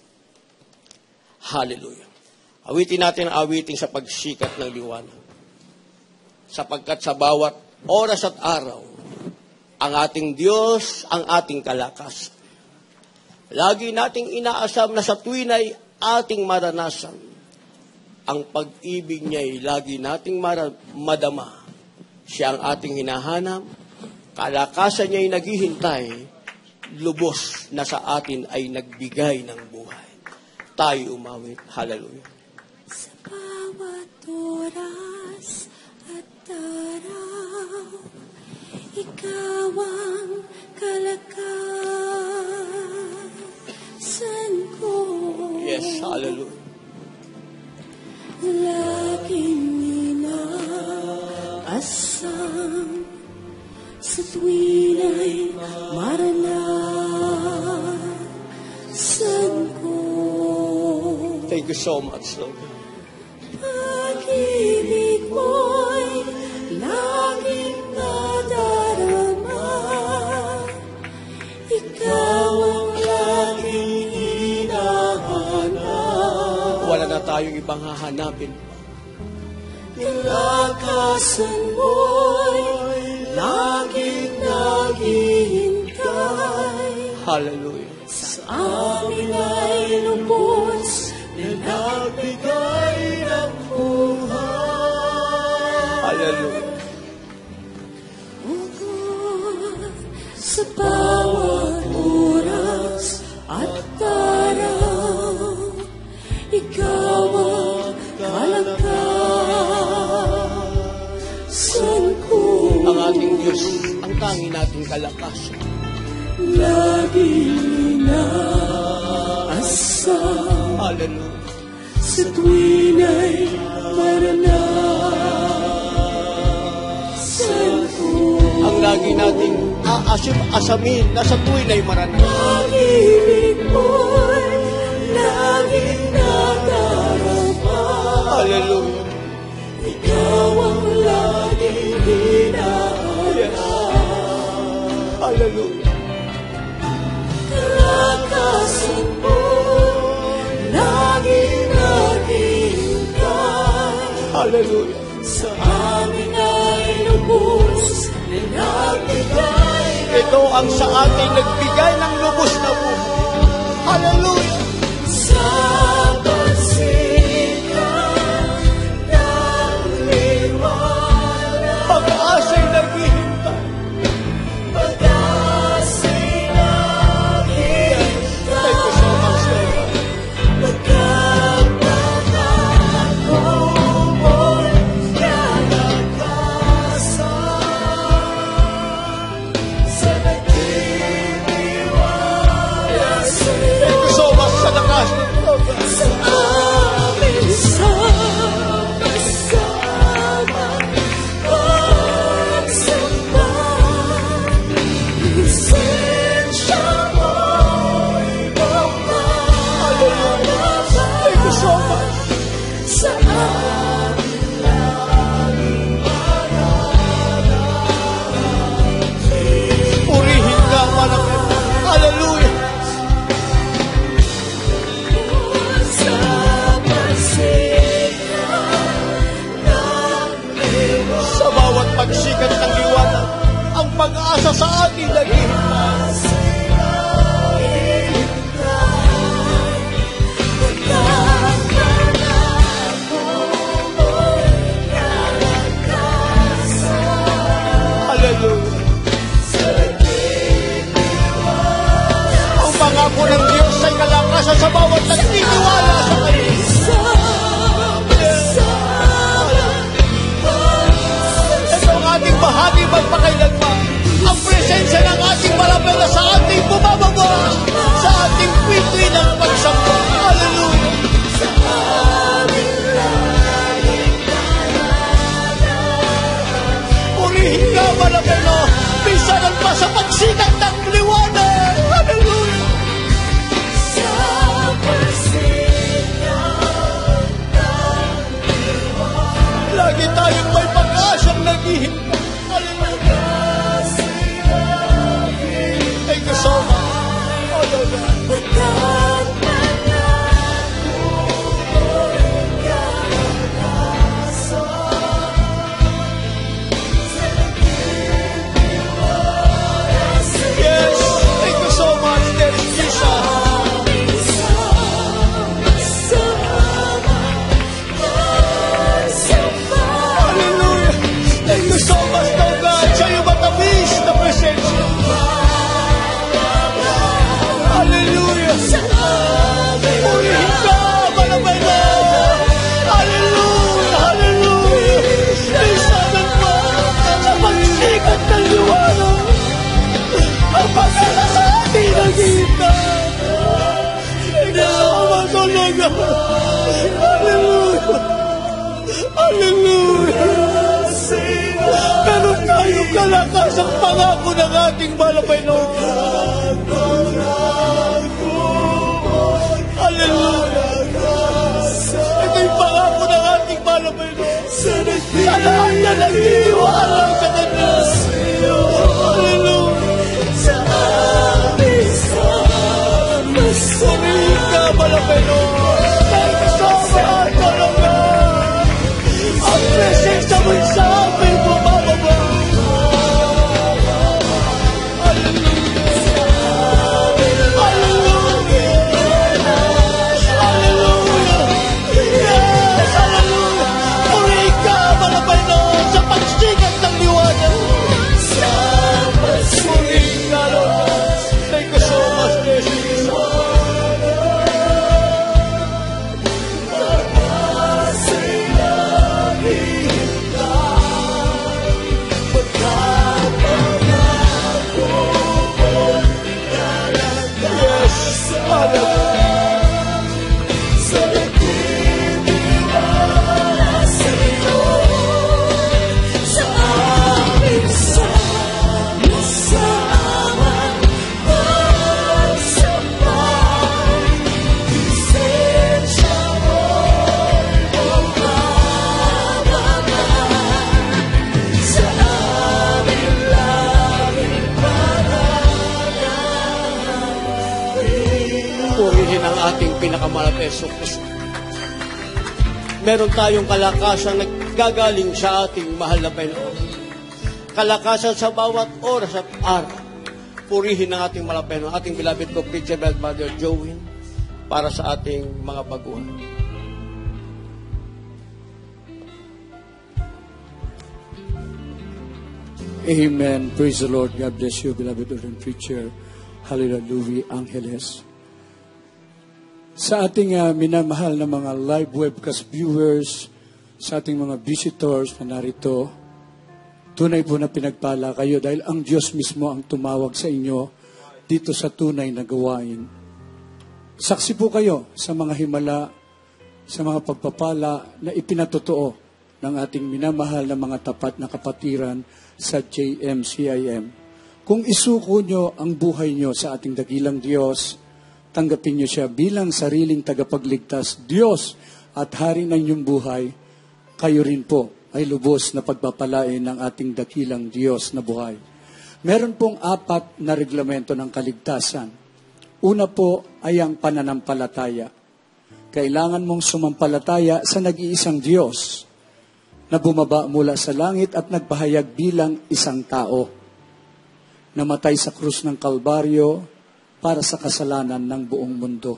Hallelujah. Awitin natin ang awitin sa pagsikat ng liwanag. Sapagkat sa bawat oras at araw, ang ating Diyos, ang ating kalakas. Lagi nating inaasam na sa tuwin ay ating maranasan. Ang pag-ibig niya ay lagi nating madama. Siya ang ating hinahanap. Kalakasan niya ay naghihintay. Lubos na sa atin ay nagbigay ng buhay. Tayo umawit. Hallelujah. Sa bawat oras at araw, ikaw ang kalakasan ko. Yes, hallelujah. Laging inaasam sa tuwin ay maranasan ko. Thank you so much, Lord. Pag-ibig mo'y laging nadarama. Ikaw ang laging hinahanap. Wala na tayong ibang hahanapin. Kalakasan mo'y laging naghihintay. Hallelujah. Sa amin ay lubos na nagbigay ng buhay. Hallelujah. O God, sa bawat oras at araw, ikaw ang kalakasan ko. Ang ating Diyos, ang tangi nating kalakasan. Laging inaasam Hallelujah. sa tuwin ay maranasan ko. Ang lagi nating asamin na sa tuwin ay maranasan. Pag-ibig mo'y laging nadarama. Hallelujah. Ikaw ang laging hinahanap. Hallelujah. Kalakasan mo, laging naghihintay. Hallelujah. Sa amin ay lubos na nagbigay. Ito ang sa ating nagbigay ng lubos na buhay. Hallelujah! Sa pagsikat ng liwanag, Pag-asa'y naghihintay. pag-asa'y naghihintay, Thank you so much, Lord. pagkapangako mo'y kalakasan, sa nagtitiwala sa'yo. Thank you so much sa lakas ng Lord. Sa amin sama-sama pagsamba, lisensya mo'y mamalabas. Thank you so much. Sa amin laging Purihin ka, malaki. Hallelujah! sa pagsikat ng liwanag. Sa bawat pagsikat ng liwanag, ang pag-asa sa atin naghihintay. Hallelujah! Ang pangako ng Diyos ay kalakasan sa bawat nagtitiwala sa Kanya. Ito ang ating bahagi magpakailanman. Ang presensya ng ating malapera sa ating bumababa, sa ating pitwi ng pagsamba. Hallelujah! Purihin ka, malapera, pisanan pa sa pagsikat ng liwanag. Hallelujah! Lagi tayong may pag-asang naghihintay. Hallelujah! Thank you so much. Hallelujah! Yes, thank you so much, Daddy Jesus. Hallelujah! Thank you so much, oh God, sa iyong matamis na presensya. Hallelujah! Purihin ka, malabala! Hallelujah! Hallelujah! Pisanan mo sa pagsikat ng liwanag. Ang pag-asa sa atin naghihintay. Thank you so much, oh Lord. Hallelujah! Hallelujah! Meron tayong kalakas ang pangako ng ating malabay na Diyos. Hallelujah! Ito yung pangako ng ating malabay na Diyos. Sa lahat na nagtitiwala sa Kanya. Hallelujah! Purihin ka, malabay na Diyos. Thank you so much, malabay. Ang presensya mo'y sa amin bumababa. Hallelujah! Hallelujah! Hallelujah! Yes! Hallelujah! Purihin ka, malabay na sa pagsikat ng liwanag. Purihin ka, Lord. Thank you so much, Jesus. Yes! Hallelujah! Purihin ang ating pinakamalapit na Yesu Kristo. Meron tayong kalakasan na gagaling sa ating mahal na Panginoon. Kalakasan sa bawat oras at araw. purihin ng ating malapay, ng ating beloved co-preacher, Brother Joey, para sa ating mga baguhan. Amen. Praise the Lord. God bless you, beloved ordained preacher. Hallelujah, Louis Angeles. Sa ating minamahal na mga live webcast viewers, sa ating mga visitors na narito, tunay po na pinagpala kayo dahil ang Diyos mismo ang tumawag sa inyo dito sa tunay na gawain. Saksi po kayo sa mga himala, sa mga pagpapala na ipinatotoo ng ating minamahal na mga tapat na kapatiran sa JMCIM. Kung isuko nyo ang buhay nyo sa ating dakilang Diyos, tanggapin nyo siya bilang sariling tagapagligtas, Diyos at Hari ng inyong buhay, kayo rin po ay lubos na pagpapalain ng ating dakilang Diyos na buhay. Meron pong 4 na reglamento ng kaligtasan. Una po ay ang pananampalataya. Kailangan mong sumampalataya sa nag-iisang Diyos na bumaba mula sa langit at nagpahayag bilang isang tao. Namatay sa krus ng Kalbaryo para sa kasalanan ng buong mundo.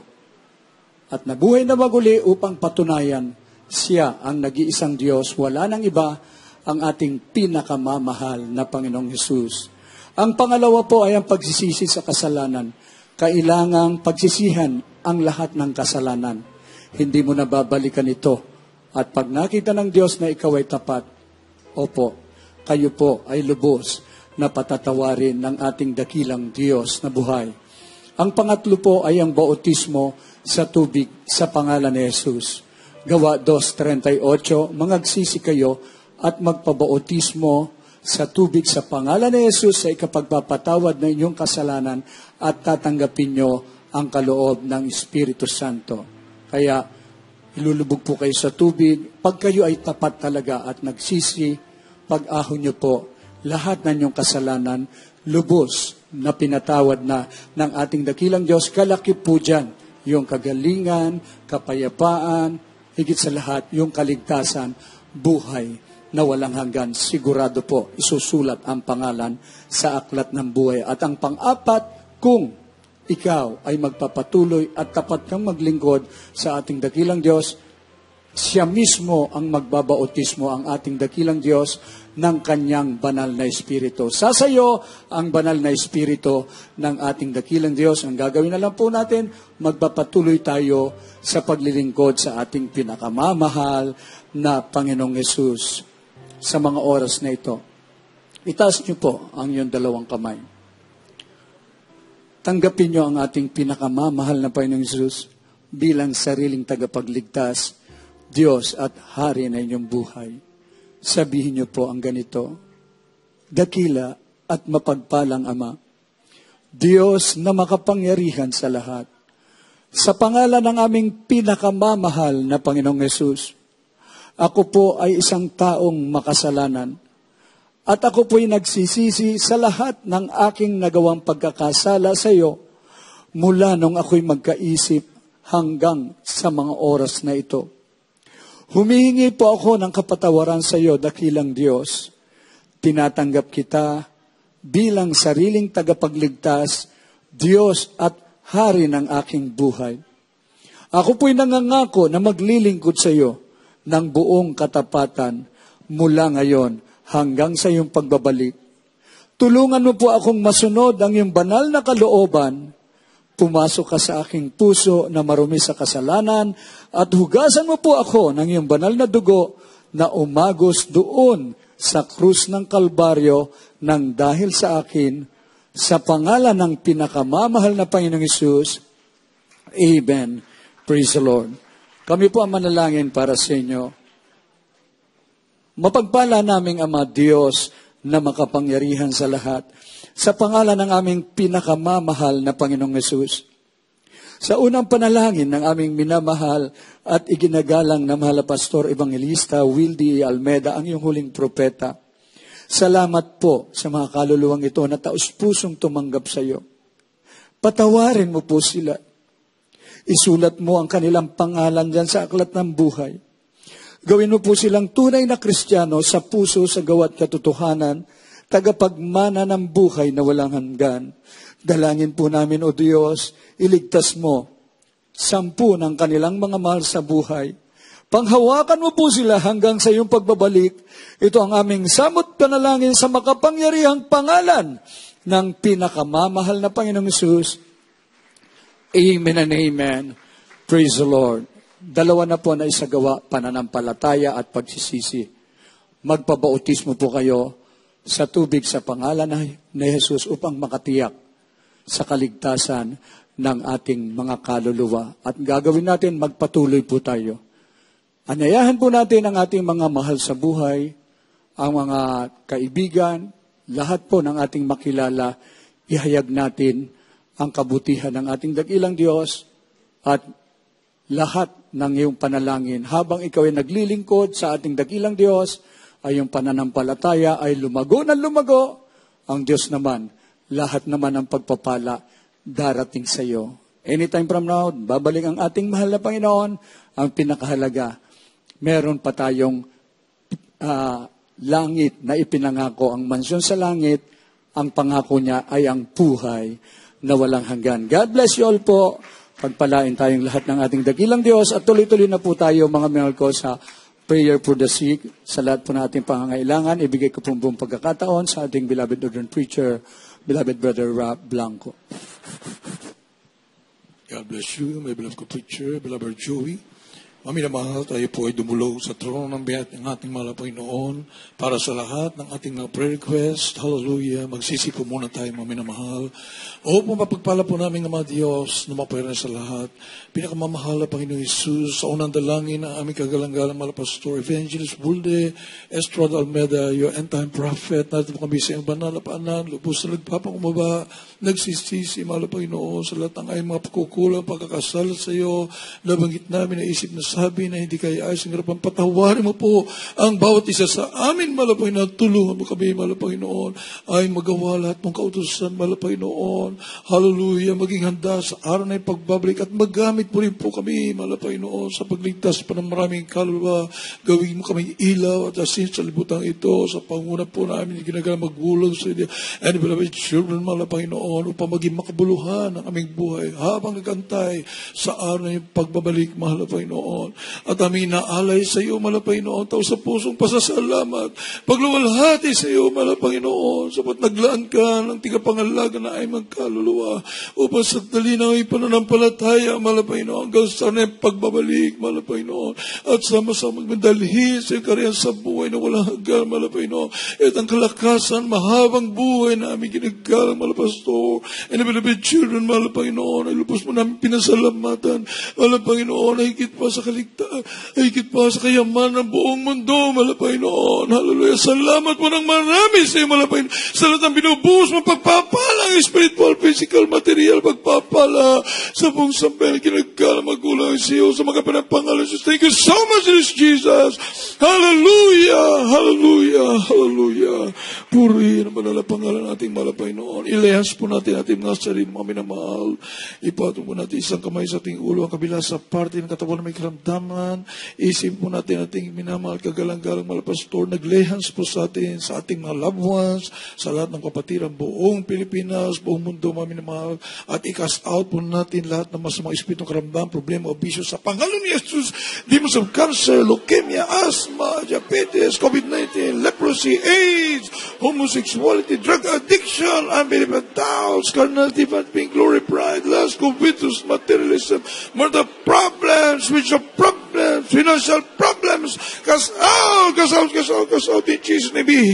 At nabuhay na maguli upang patunayan siya ang nag-iisang Diyos, wala nang iba, ang ating pinakamamahal na Panginoong Hesus. Ang pangalawa po ay ang pagsisisi sa kasalanan. Kailangang pagsisihan ang lahat ng kasalanan. Hindi mo na babalikan ito. At pag nakita ng Diyos na ikaw ay tapat, opo, kayo po ay lubos na patatawarin ng ating dakilang Diyos na buhay. Ang pangatlo po ay ang bautismo sa tubig sa pangalan ni Jesus. Gawa 2:38, mangagsisi kayo at magpabautismo sa tubig sa pangalan ni Jesus sa ikapagpapatawad ng inyong kasalanan at tatanggapin nyo ang kaloob ng Espiritu Santo. Kaya, ilulubog po kayo sa tubig. Pag kayo ay tapat talaga at nagsisi, pag-ahon nyo po lahat ng inyong kasalanan, lubos na pinatawad na ng ating dakilang Diyos. Kalakip po dyan yung kagalingan, kapayapaan, higit sa lahat, yung kaligtasan, buhay na walang hanggan. Sigurado po, isusulat ang pangalan sa aklat ng buhay. At ang pang-apat, kung ikaw ay magpapatuloy at tapat kang maglingkod sa ating dakilang Diyos, siya mismo ang magbabautismo, ang ating dakilang Diyos, ng kanyang banal na Espiritu. Sasayo ang banal na Espiritu ng ating dakilang Diyos. Ang gagawin na lang po natin, magpapatuloy tayo sa paglilingkod sa ating pinakamamahal na Panginoong Hesus sa mga oras na ito. Itaas niyo po ang iyong 2 kamay. Tanggapin niyo ang ating pinakamamahal na Panginoong Hesus bilang sariling tagapagligtas, Diyos at Hari na inyong buhay. Sabihin niyo po ang ganito, dakila at mapagpalang Ama, Diyos na makapangyarihan sa lahat, sa pangalan ng aming pinakamamahal na Panginoong Hesus, ako po ay isang taong makasalanan at ako po'y nagsisisi sa lahat ng aking nagawang pagkakasala sa iyo mula nung ako'y magkaisip hanggang sa mga oras na ito. Humihingi po ako ng kapatawaran sa iyo, dakilang Diyos. Tinatanggap kita bilang sariling tagapagligtas, Diyos at Hari ng aking buhay. Ako po'y nangangako na maglilingkod sa iyo ng buong katapatan mula ngayon hanggang sa iyong pagbabalik. Tulungan mo po akong masunod ang iyong banal na kalooban. Pumasok ka sa aking puso na marumi sa kasalanan at hugasan mo po ako ng iyong banal na dugo na umagos doon sa krus ng Kalbaryo nang dahil sa akin, sa pangalan ng pinakamamahal na Panginoong Hesus. Amen. Praise the Lord. Kami po ang manalangin para sa inyo. Mapagpala naming Ama Diyos na makapangyarihan sa lahat, sa pangalan ng aming pinakamamahal na Panginoong Hesus. Sa unang panalangin ng aming minamahal at iginagalang na mahal na Pastor Evangelista Wildy Almeida, ang iyong huling propeta, salamat po sa mga kaluluwang ito na taus-pusong tumanggap sa iyo. Patawarin mo po sila. Isulat mo ang kanilang pangalan dyan sa aklat ng buhay. Gawin mo po silang tunay na Kristiyano sa puso, sa gawa at katotohanan. tagapagmana ng buhay na walang hanggan. Dalangin po namin, O Diyos, iligtas mo 10 ng kanilang mga mahal sa buhay. Panghawakan mo po sila hanggang sa iyong pagbabalik. Ito ang aming samot panalangin sa makapangyarihang pangalan ng pinakamamahal na Panginoong Hesus. Amen and amen. Praise the Lord. 2 na po na isagawa, pananampalataya at pagsisisi. Magpabautismo po kayo sa tubig sa pangalan ni Jesus upang makatiyak sa kaligtasan ng ating mga kaluluwa. At gagawin natin, magpatuloy po tayo. Anyayahan po natin ang ating mga mahal sa buhay, ang mga kaibigan, lahat po ng ating makilala, ihayag natin ang kabutihan ng ating dakilang Diyos at lahat ng iyong panalangin. Habang ikaw ay naglilingkod sa ating dakilang Diyos, ay iyong pananampalataya ay lumago na lumago. Ang Diyos naman, lahat naman ng pagpapala darating sa iyo. Anytime from now, babalik ang ating mahal na Panginoon. Ang pinakahalaga, meron pa tayong langit na ipinangako, ang mansyon sa langit. Ang pangako niya ay ang buhay na walang hanggan. God bless you all po. Pagpalain tayong lahat ng ating dakilang Diyos at tuloy-tuloy na po tayo mga minahal ko sa prayer for the sick. Sa lahat po nating pangangailangan, ibigay ko pong buong pagkakataon sa ating beloved ordained preacher, beloved Brother Rob Blanco. God bless you, my beloved preacher, beloved Joey. Maminamahal, tayo po ay dumulog sa trono ng biyat ng ating mahal na Panginoon para sa lahat ng ating mga prayer request. Hallelujah. Magsisi po muna tayo, maminamahal. O mapagpala po namin ng mga Diyos na mapayran sa lahat. Pinakamamahal na Panginoon Jesus, sa unang dalangin ng aming kagalang-galang mahal pastor, Evangelist Bulde, Estrada Almeida, your end-time prophet, natin po kami sa iyong banal na paanan, lubos na nagpapakumaba, nagsisisi, mahal na Panginoon, sa lahat ng ay mga pagkukulang, pagkakasala sa iyo, nabanggit namin na isip na sabi na hindi kayo ayos ang harapan. Patawarin mo po ang bawat isa sa amin, mahal na Panginoon. Tulungan mo kami, mahal na Panginoon, ay magawa lahat mong kautusan, mahal na Panginoon. Hallelujah. Maging handa sa araw na yung pagbabalik at magamit mo rin po kami, mahal na Panginoon, sa pagligtas pa ng maraming kaluluwa. Gawin mo kami ilaw at asin sa libutan ito sa panguna po namin yung ginagawa magulang sa inyo. And beloved children, mahal na Panginoon, upang maging makabuluhan ang aming buhay habang nagantay sa araw na yung pagbabalik, mahal na Panginoon. At aming naalay sa iyo, mahal na Panginoon, tao sa pusong pasasalamat. Pagluwalhati sa iyo, mahal na Panginoon, sapat naglaan ka ng tigapangalaga na ay magkaluluwa upang sa dali na ay pananampalataya, mahal na Panginoon, hanggang sa na pagbabalik, mahal na Panginoon, at sama-sama magmadalhin sa iyo kariyan sa buhay na walang hanggan, mahal na Panginoon. At ang kalakasan, mahabang buhay na aming ginagalang, mahal na Pastor, and the beloved children, mahal na Panginoon, ay lupos mo namin pinasalamatan, mahal na Panginoon, ay higit pa sa kaligtaan, ay higit pa sa kayaman ng buong mundo, mahal na Panginoon. Hallelujah. Salamat po ng marami sa iyo, mahal na Panginoon. Sa lahat ng binubuhos mo, pagpapala, spiritual, physical, material, pagpapala, sa buong sambayan, ginagala, magulang sa iyo, sa mga panapangalan. Thank you so much, Jesus. Hallelujah. Hallelujah. Hallelujah. Purihin ang banal na pangalan nating mahal na Panginoon. Ilehas po natin ating mga sarili, mga minamahal. Ipatong po natin isang kamay sa ating ulo, ang kabila sa parte ng katawan na may karamdaman. Isip po natin ating minamahal, kagalang-galang mahal pastor. Naglehans po sa atin, sa ating mga loved ones, sa lahat ng kapatiran, buong Pilipinas, buong mundo, mga minamahal. At i-cast out po natin lahat ng masamang espiritu ng karamdaman, problema o bisyo sa pangalan ni Jesus. Demons of cancer, leukemia, asthma, diabetes, COVID-19, leprosy, AIDS, homosexuality, drug addiction, unbelievable doubts, carnality, being glory, pride, lust, covetous, materialism, murder problems, spiritual problems, financial problems, cast out in Jesus' name. Be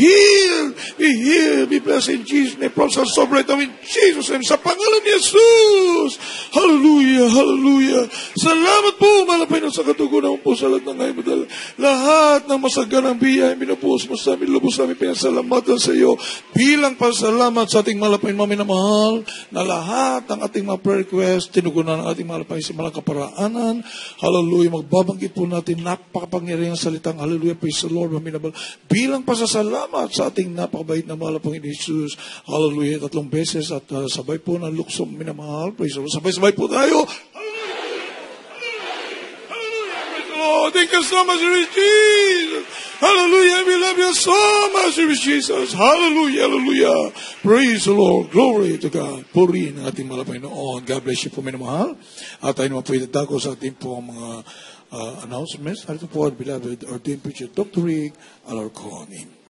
healed, be blessed in Jesus' name. Problems solved right now in Jesus' name. Sa pangalan ni Jesus. Hallelujah, hallelujah. Salamat po, mahal na Panginoon, sa katugunan mo po sa lahat ng ngayon madala. Lahat ng masaganang biyay, binubuhos mo sa amin, lubos namin pinasalamatan sa iyo. Bilang pasalamat sa ating mahal na Panginoon, minamahal, na lahat ng ating mga prayer request, tinugunan ng ating mahal na Panginoon sa malang kaparaanan. Hallelujah. Magbabanggit po natin napakapangyarihang salitang hallelujah, praise the Lord, maminabal. Bilang pasasalamat sa ating napakabait na mahal na Panginoon Jesus. Hallelujah. 3 beses at sabay po ng lukso, minamahal. Praise the Lord. Sabay-sabay po tayo. Oh, thank you so much, Lord Jesus. Hallelujah. We love you so much, Lord Jesus. Hallelujah. Hallelujah. Praise the Lord. Glory to God. Purihin ang ating malapay noon. God bless you po, minamahal. At tayo naman po itadako sa ating po mga announcements. Ito po, beloved ordained preacher, Dr. Rick Alarcon.